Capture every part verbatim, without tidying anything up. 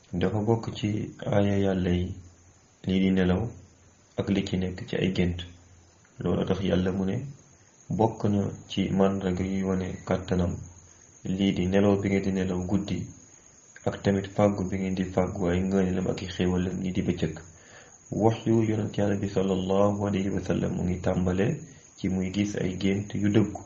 dafa bokk ci aaya yàlla yi lii di nelaw ak li ci nekk ci ay gént. loolu tax yàlla mu ne bokk na ci màndarga yuy wane kàttanam lii di nelaw bi ngeen di nelaw guddi ak tamit fàggu bi ngeen di fàggu ay ngëneelam ak i xéewalam lii di bëccëg. wax yu yonent yàlla bi sallallahu alayhi wa sallam mu ngi tàmbale ci muy gis ay gént yu dëggu.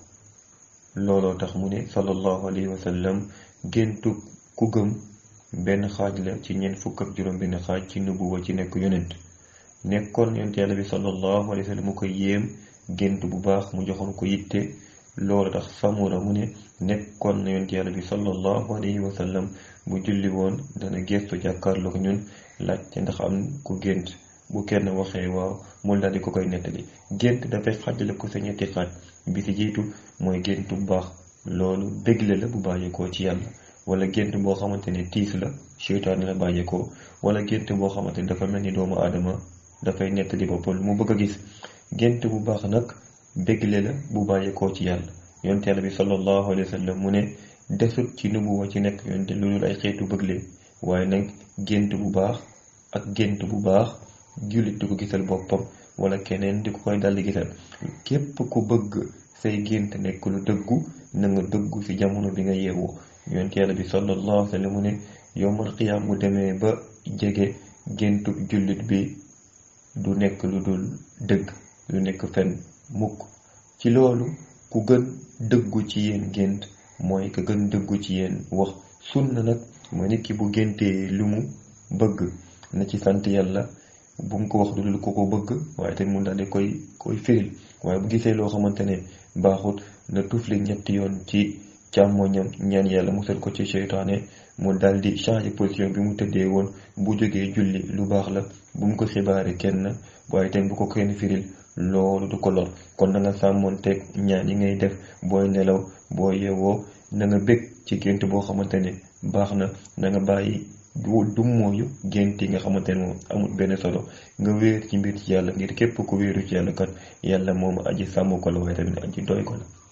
looloo tax mu ne sallallahu alayhi wa sallam géntu ku gëm benn xaaj la ci ñeent fukk ak juróom benn xaaj ci nubuwa ci nekk yonent. nekkoon yonent yàlla bi sallallahu alayhi wa sallam mu ko yéem gént bu baax mu joxoon ko yitte. loolu tax Samura mu ne nekkoon na yonent yàlla bi sallallahu alayhi wa sallam bu julli woon dana gestu jàkkaarloo ko ñun laajte ndax am ku gént bu kenn waxee waaw mu daal di ko koy nettali. gént dafay xaajale ko sa ñetti xaaj bi ci jiitu mooy gént bu baax loolu bégle la bu bàyyeekoo ci yàlla, wala gént boo xamante ne tiis la seytaane la bàyyeekoo, wala gént boo xamante ne dafa mel ni doomu aadama dafay nettali boppam lu mu bëgg a gis. gént bu baax nag bégle la bu bàyyeekoo ci yàlla. yonent yàlla bi sallallahu alayhi wa sallam mu ne desut ci nubuwa ci nekk yonent lu dul ay xeetu bëgle, waaye nag gént bu baax ak gént bu baax jullit di ko gisal boppam wala keneen di ko koy daldi gisal. képp ku bëgg say gént nekk lu dëggu na nga dëggu ci jamono bi nga yeewoo. yonent yàlla bi sallallahu alayhi wa sallam mu ne yowmal qiyaam bu demee ba jege géntu jullit bi du nekk lu dul dëgg, lu nekk fen mukk. ci loolu ku gën dëggu ci yéen gént mooy ka gën dëggu ci yéen wax. sunna nag mooy nit ki bu géntee lu mu bëgg na ci sant yàlla, bu mu ko wax lu dul ko ko bëgg, waaye tamit mu daal di koy koy firil. waaye bu gisee loo xamante ne baaxut na tufli ñetti yoon ci càmmoñam ñaan yàlla musal ko ci seytaane, mu daal di changer position bi mu tëddee woon. bu jógee julli lu baax la, bu mu ko xibaare kenn, waaye tamit bu ko kenn firil, loolu du ko lor. kon na nga sàmmoon teg ñaan yi ngay def booy nelaw boo yeewoo. na nga bég ci gént boo xamante ne baax na, na nga bàyyi du du mooyu gént yi nga xamante ne moom amul benn solo. nga wéer ci mbir ci yàlla, ngir képp ku wéeru ci yàlla kat yàlla moom aji sàmm ko la, waaye tamit aji doy ko la.